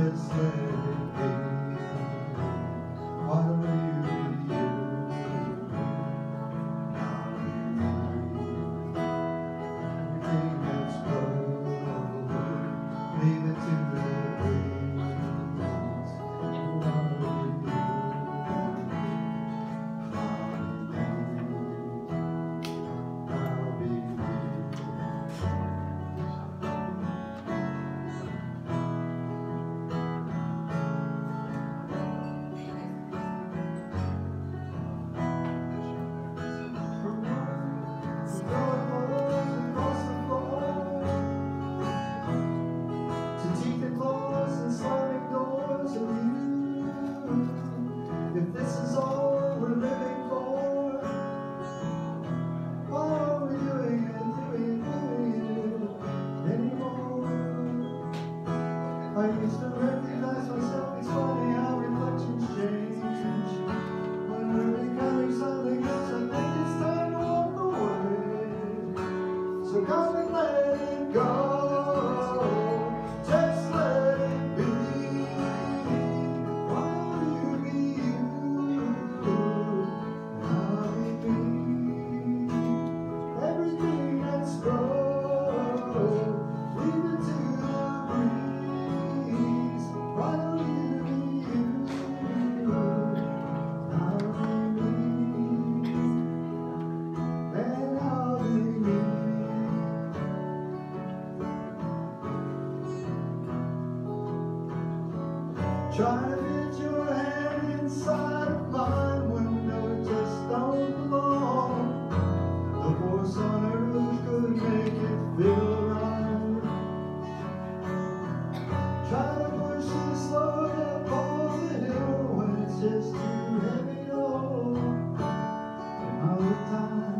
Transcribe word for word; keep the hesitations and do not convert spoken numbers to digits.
just let it be. Why don't you be you? I'll be me. Everything that's broke, leave it to the breeze. I'll be you. I'll be me. If this is all we're living for, why are we doing it, doing it, doing it anymore? I used to recognize myself, it's funny how reflections change. When we're becoming something else, I think it's time to walk away. So come and let it go. Try to fit your hand inside of mine when no, it just don't belong. The force on earth could make it feel right. Try to push it slow up on the hill when it's just too heavy to hold. And all the time